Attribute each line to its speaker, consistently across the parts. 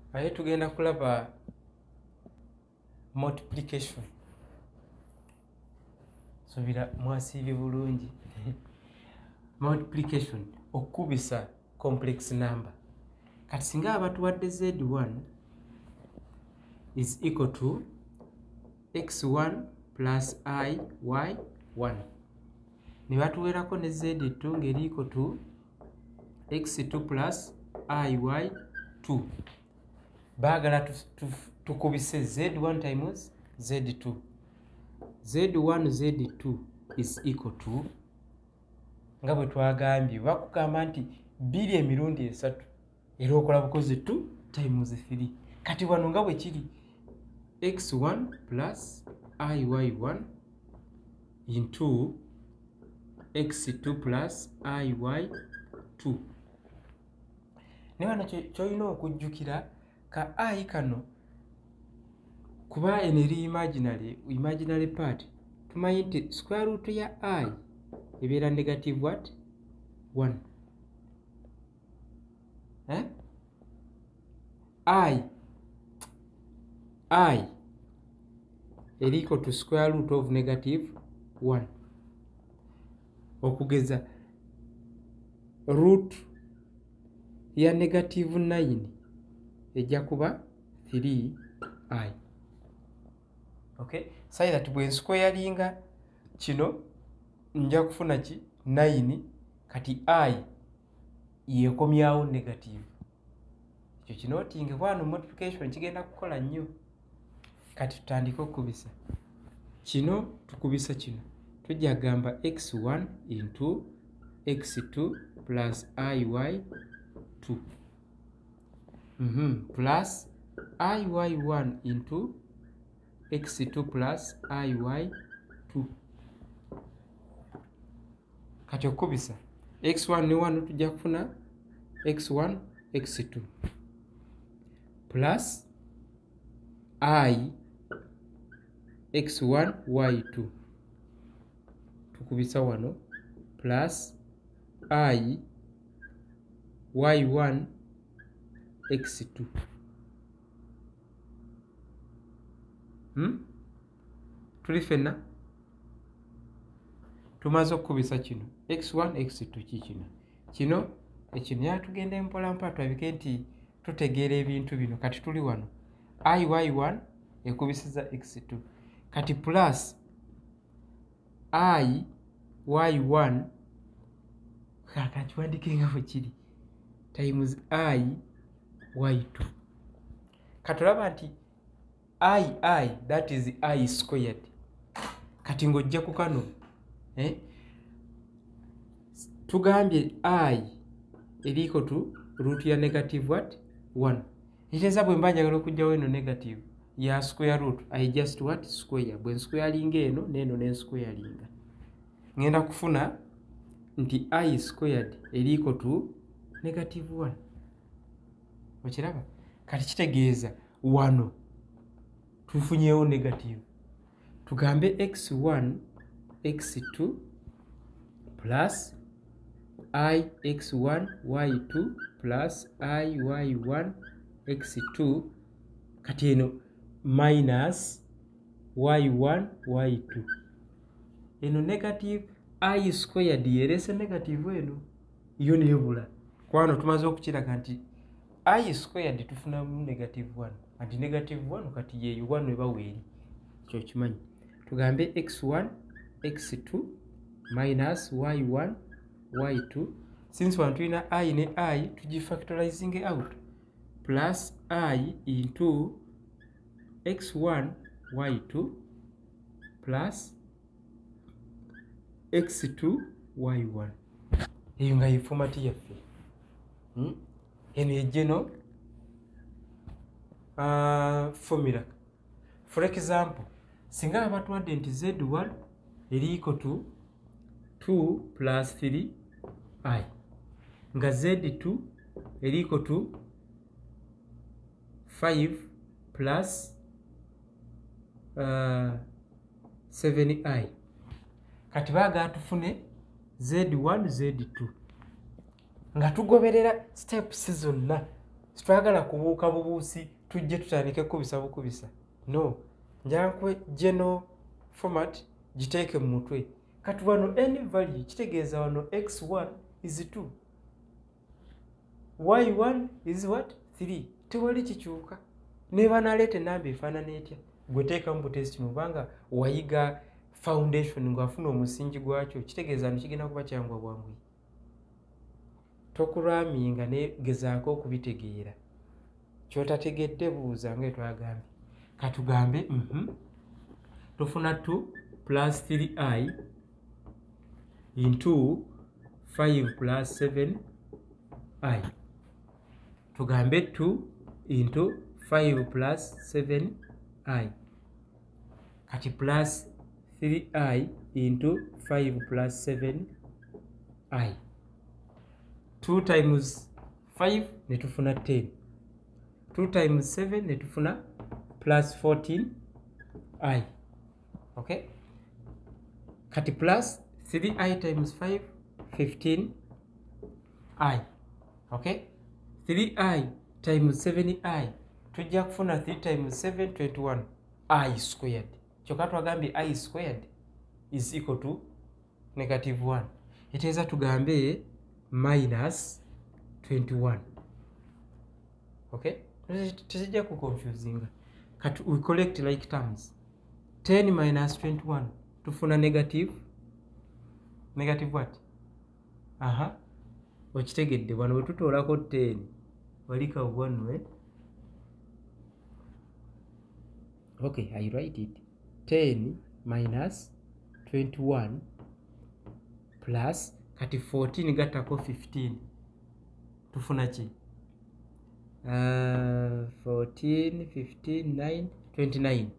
Speaker 1: aye tugenda kulaba multiplication. Subira mwasiibye bulungi. Multiplication okubisa complex number. Kati singa abatuwadde z1 is equal to x1 plus iy1 ne batuweerako ne z2 ngeri equal to x2 plus iy2. Baagala tukubise z1 times z2. z1 z2 is equal to nga bwe twagambye bakugamba nti 2 emirundi 3 era okola bukozi 2 times 3. Kati wano nga bwe kiri x1 plus iy1 into x2 plus iy2. Ne wano kyolina okujjukira ka I kano kuba eri imaginary part tumanyi nti square root ya I ebeera negative what 1. I eri equal to square root of negative 1. Okugeza root ya negative 9 ejja kuba 3i. Okay, say that bwe squaringa kino nja kufuna ki 9 kati I yekomyawo negative. Ekyo kinotinge wano multiplication kigenda kukola nnyo. Kati tutandike okubisa kino, tukubisa kino tujja gamba x1 into x2 plus iy2 plus iy1 into x2 plus iy2. Kati okubisa x1 ne 1 tujja kufuna x1 x2 plus I x1 y2 tukubisa wano plus I y1 x2. Tuli fenna tumaze okubisa kino x1 x2 kikino kino ekino yatugenda mpola mpola twabike nti tutegeera ebintu bino. Kati tuli wano iy1 ekubisiza x2 kati plus iy1 kakakiwandike nga bwe kiri times iy2. katulaba nti I that is I squared. Kati ng'ojja ku kano tugambye I eri equal to root ya negative what 1. Ekitegeeza bwe mba njagala okugyawo eno negative ya square root I just what square. Bwe nsquaringa eno n'eno ne nsquaringa ngenda kufuna nti I squared eri equal to negative 1. Okiraba? Kati kitegeeza wano tufunyewo negative. Tugambe x1 x2 plus I x1 y2 plus I y1 x2 kati eno minus y1 y2. Eno negative I squared yerese negative eno yo nebula. Kwano tumaze okukiraga nti I squared tufuna negative 1 anti negative 1 kati ye 1 eba weeri. Kyo kimanyi. Tugambe x1 x2 minus y1 y2. Since wano tulina I ne I tugifactorizing out plus I into x1 y2 plus x2 y1. Eyo nga ye format yaffe. Eno ejeno formula. For example, singa abatuwadde nti z1 eri equal to 2 plus 3i nga z2 eri equal to 5 plus 7i. Kati baagala tufune z1 z2 nga tugoberera steps zonna Twagala kubuuka bubuusi tujje tutandike kubisa bukubisa. No. Njankwe general format giteeke mu mutwe. Kati wano any value kitegeeza wano x1 is 2. y1 is what? 3. Tewali kikyuka. Neba nalete namba efaanana etya. Gwe teeka mu test mubanga wayiga foundation ng'afuna omusingi gwakyo kitegeeza kigenda kuba kyangwa bwangu. Tokuraminga ne gezaako okubitegeera. Kyotategedde buuza nga twagambye. Katugambe tufuna 2 plus 3i into 5 plus 7i. Tugambe 2 into 5 plus 7i. Kati plus 3i into 5 plus 7i. 2 times 5 netufuna 10. 2 times 7 netufuna plus 14i. Okay? Kati plus 3i times 5 15i. Okay? 3i times 7i tujja kufuna 3 times 7 21 I squared. Kyokka twagambye I squared is equal to -1. Iteeza tugambe minus 21. Okay? Tuzijja ku confusing. Kati we collect like terms. 10 minus 21 tufuna negative what? Okitegedde wano bwe tutoolako 10 walika 1 we. Okay, I write it. 10 minus 21 plus kati 14 gattako 15 tufuna ki? 14 15 9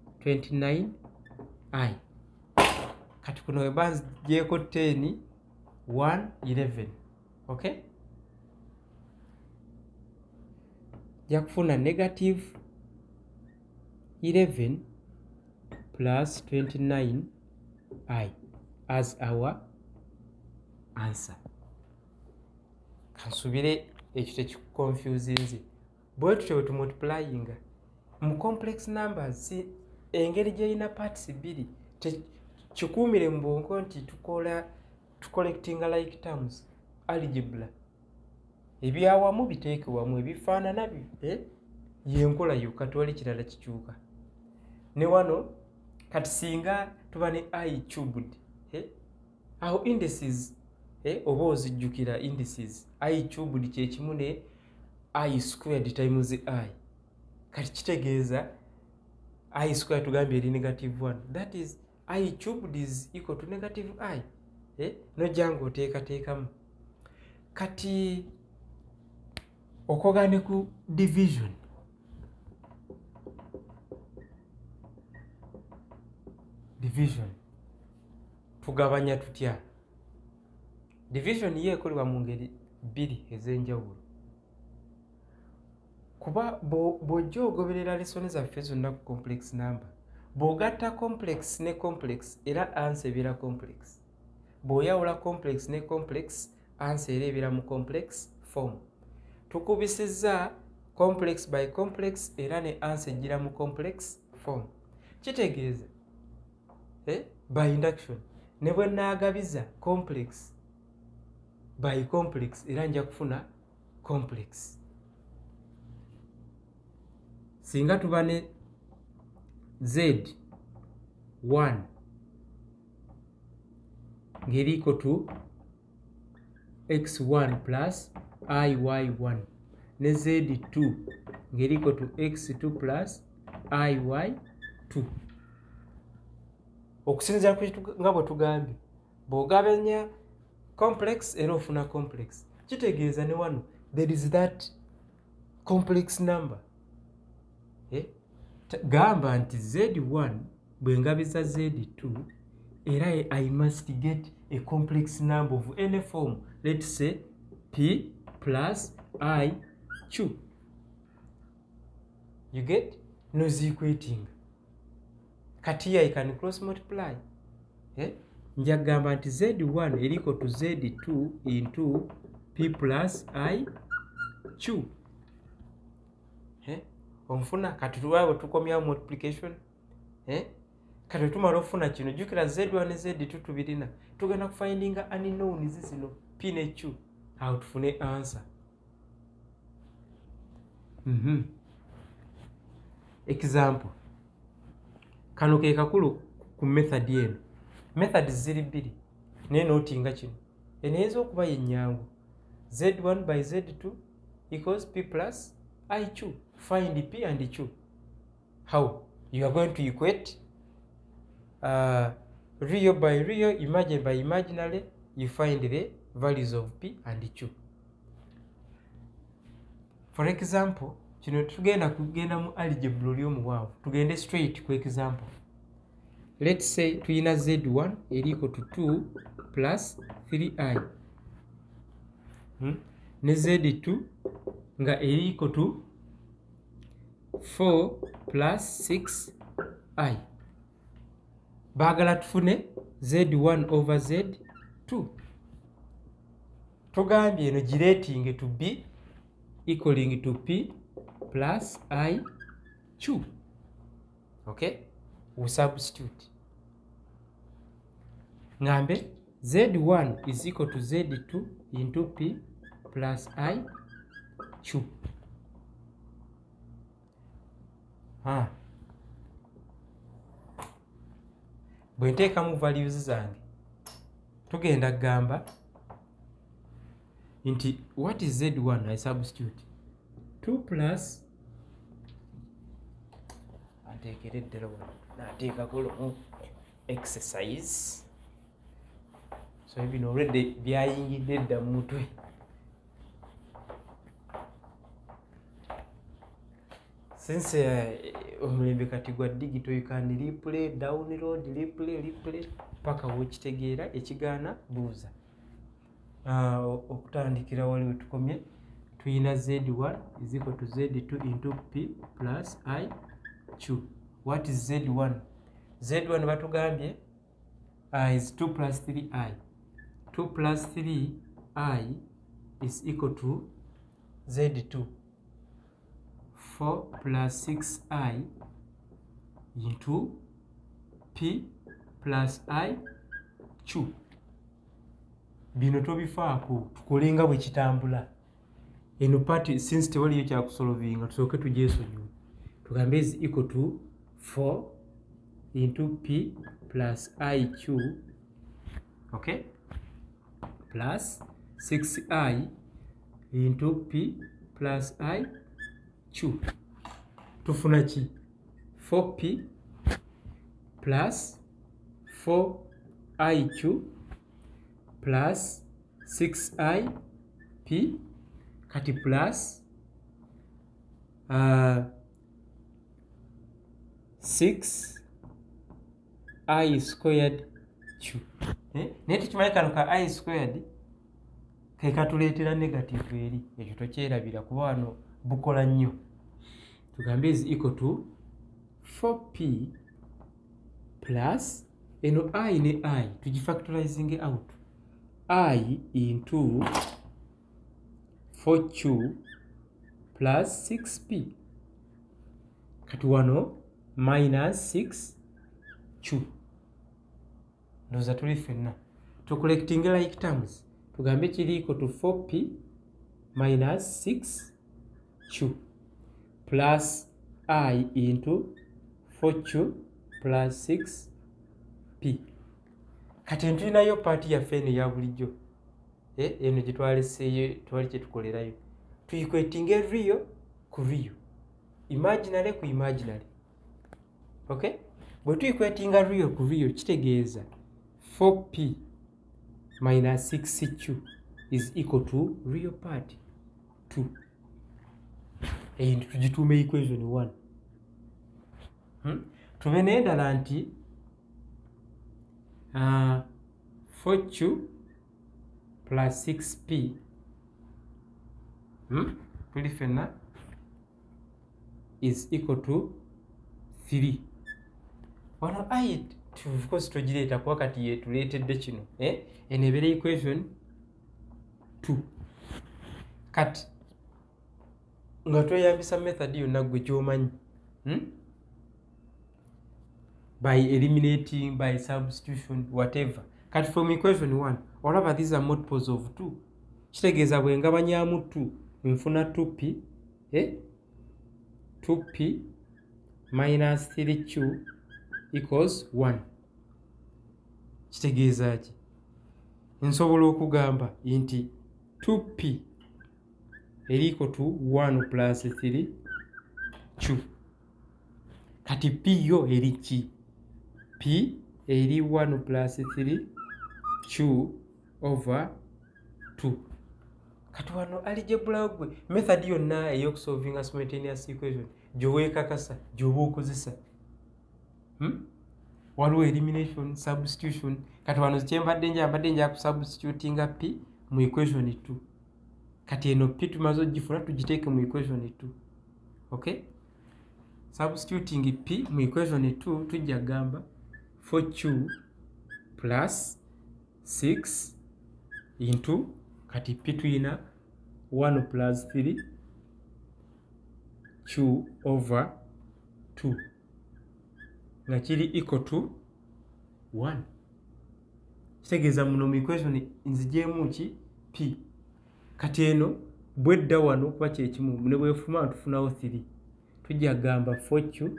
Speaker 1: 29i. Kati kuno webanzi gyeko 10 1 11. Okay? Jakufuna negative 11 plus 29i as our answer. Kansubire ekyo tekikukonfusinze. Bwe tutyo tumultiplying mu complex numbers si engeri gyeyina parts bbiri kikuumire mu bwonko nti tucollectinga like terms algebra ebyawamu biteeke wamu ebifaanana yenkola yokka tewali kirala kikyuka. Ne wano kati singa tuba ne I cubed aho indices oba ozijjukira indices I cubed kyekimu ne I squared times I. Kati kitegeeza I squared tugambye eri -1. That is I cubed is equal to -I. Nojjanga oteekateekamu. Kati okogane ku division. Division tugabanya tutya? Division ye ekolebwa mu ngeri bbiri ez'enjawulo. Kuba bw'ojja ogoberera lesson zaffe zonna ku complex number, bw'ogatta complex ne complex era answer ebeera complex. Bw'oyawula complex ne complex answer era ebeera mu complex form. Tukubisizza complex by complex era ne answer ejjira mu complex form. Kitegeeza by induction ne bwe naagabiza complex by complex era nja kufuna complex. Singa tuba ne z1 ngeri equal to x1 plus iy1 ne z2 ngeri equal to x2 plus iy2. Okusinziira nga bwe tugambye bw'ogabanya complex era ofuna complex. Kitegeeza ne wano there is that complex number. Gamba nti z1 bwe ngabiza z2 era I must get a complex number of any form. Let's say p plus I q. You get? No equating. Kati I can cross multiply. Njagamba nti z1 is equal to z2 into p plus I q. onfuna kati tuwawe tukomya multiplication kati tumala ofuna kino jukira z1 ne z2 tubirina tugenda kufindinga unknowns zino p ne q awo tufune answer. Example kano ke kakulu ku method eno. Methods ziri bbiri naye nootinga kino eneyinza okuba yenyangu z1 by z2 equals p plus iq. Find p and q. How? You are going to equate real by real, imaginary by imaginary. You find the values of p and q. For example, kino kugenda mu algebra oli omuwanvu. Tugende straight ku example. Let's say tuyina z1 equal to 2 plus 3i ne z2 nga equal to 4 plus 6i. Baagala tufune z1 over z2. Tugambye eno gireetinge to b equaling to p plus iq. Okay? We substitute. Ngambe z1 is equal to z2 into p plus iq. Bwe nteekamu values zange tugenda kugamba nti what is z1? I substitute 2 plus ateekereddera wano naateekako exercise. So bino already byayingidde dda mu mutwe. Since omulembe kati gwa digital you can replay, download, replay paka wokitegeera ekigaana buuza. Okutandikira waliwo tukomye tuyina z1 is equal to z2 into p plus iq. What is z1? Z1 batugambye is 2 plus 3i. 2 plus 3i is equal to z2. 4 plus 6i into p plus iq. Bino tobifaako tukolenga bwe kitambula. Eno part since tewaliyo kyakusolvinga tusooke tugyesonyiwe. Tugambe is equal to 4 into p plus iq, okay, plus 6i into p plus iq. Tufuna ki? 4p plus 4iq plus 6ip kati plus 6i squared q. Naye tukimanyi kano ka I squared ke katuleetera negative eri. Ekyo tokyerabira kuba wano bukola nnyo. Tugambe is equal to 4p plus eno I ne I tugifactorizing out. I into 4q plus 6p kati wano minus 6q. Ndoza tuli fenna tucollecting like terms. Tugambe kiri equal to 4p minus 6q plus I into 4q plus 6p. Kati ntulinayo paati yaffe eno ya bulijjo eno gye twaleseeyo twali kye tukolerayo. Tuequatinga real ku real, imaginary ku imaginary. Okay? Bwe tuequatinga real ku real kitegeeza 4p minus 6q is equal to real part 2. Tugituuma equation 1. Tube n'endala nti 4q plus 6p tuli fenna is equal to 3. Wano I of course tugireeta kuba kati yetuleetedde kino eno ebeera equation 2. Kati nga tweyambisa method yonna gwe gy'omanyi by eliminating, by substitution, whatever. Kati from equation 1 olaba these are multiples of 2 kitegeeza bwe ngabanyaamu 2 nfuna 2p 2p minus 3q equals 1. Kitegeeza ki? Nsobola okugamba nti 2p equal to 1 plus 3q. Kati p yo eri ki? P eri 1 plus 3q over 2. Kati wano algebra gwe method yonna ey'okusolving a simultaneous equation gy'oweekakasa gy'oba okozesa. Waliwo elimination, substitution. Kati wano kyembadde nja kusubstitutinga p mu equation 2. Kati eno p tumaze ogifuna tugiteeke mu equation 2. Okay? Substituting p mu equation 2 tujja gamba 4q plus 6 into kati p tuyina 1 plus 3q over 2 nga kiri equal to 1. Kitegeeza muno mu equation nzigyemu ki p. Kati eno bwedda wano kuba kyekimu ne bwefuma tufunawo 3 tujja gamba 4q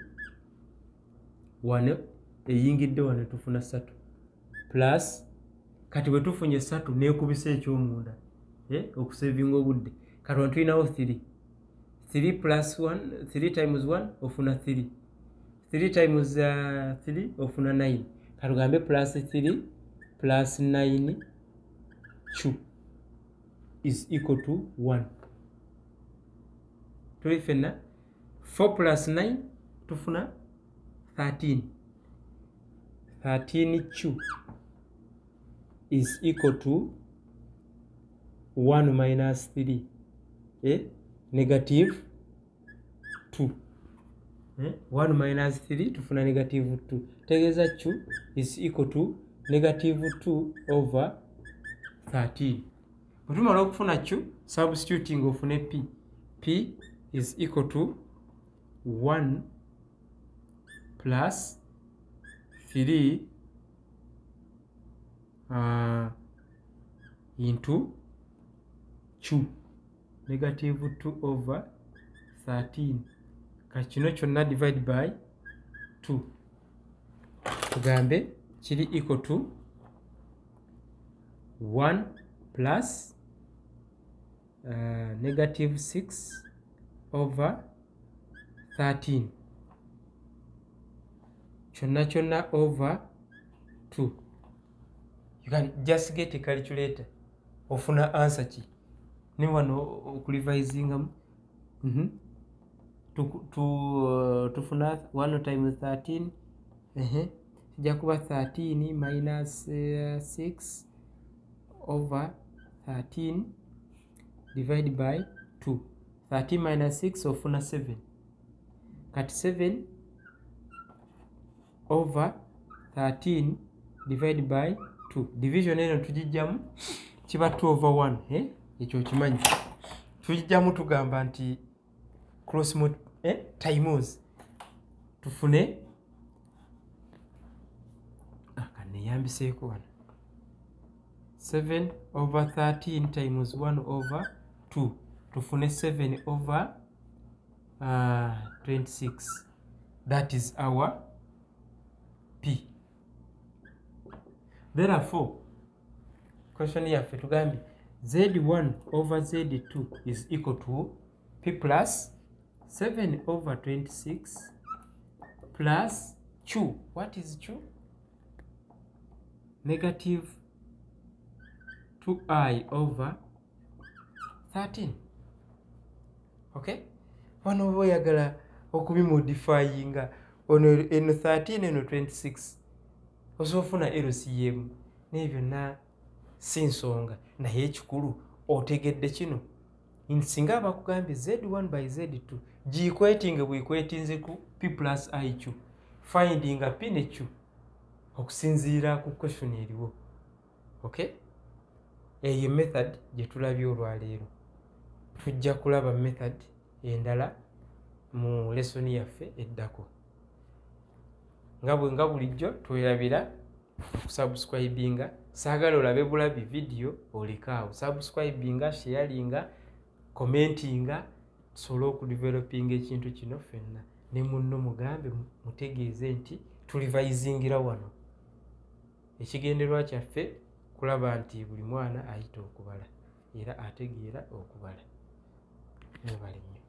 Speaker 1: 1 eyingidde wano tufuna 3 plus kati bwe tufunye 3 neekubisa ekyomunda okusavinga obudde kati wano tulinawo 3 plus 1 3 times 1 ofuna 3 3 times 3 ofuna 9 kati tugambe plus 3 plus 9 q is equal to 1. Tuli fenna 4 plus 9 tufuna 13. 13q is equal to 1 minus 3 negative 2. 1 minus 3 tufuna negative 2. Tegeeza q is equal to negative 2 over 13. Bwe tumala okufuna q substituting ofune p. P is equal to 1 plus 3 into q negative 2 over 13. Kati kino kyonna divide by 2 tugambe kiri equal to 1 plus negative 6 over 13 kyonna over 2. You can just get a calculator ofuna answer ki ne wano okulivisingamu tufuna 1 times 13 kijja kuba 13 minus 6 over 13 divide by 2. 13 minus 6 ofuna 7 kati 7 over 13 divide by 2. Division eno tugijjamu kiba 2 over 1 ekyo kimanyi tugijjamu tugamba nti cross times tufune kaneyambiseeko wano 7 over 13 times 1 over 2 tufune 7 over 26. That is our p. Therefore question yaffe tugambye z1 over z2 is equal to p plus 7 over 26 plus q. What is q? Negative 2i over 13. Okay? Wano oba oyagala okubimodifyinga ono eno 13 eno 26 osoofuna LCM naye byonna si nsonga naye ekikulu otegedde kino singa abakugambye z1 by z2 giyikwetinge bwikwetinze ku p plus iq findinga p ne q okusinziira ku question eriwo. Okay? Eyo method gye tulabye olwaleero tujja kulaba method endala mu lesoni yaffe eddako. Nga bulijjo twerabira okusubscribinga. Saagala olabe bulabi video olikaawo. Subscribinga, sharinga, commentinga tusobole okudevelopinga ekintu kino ffenna. Ne munno mugambe mutegeeze nti tulivayizingira wano. Ekigendererwa kyaffe kulaba nti buli mwana ayita okubala era ategeera okubala. Mwebale nnyo.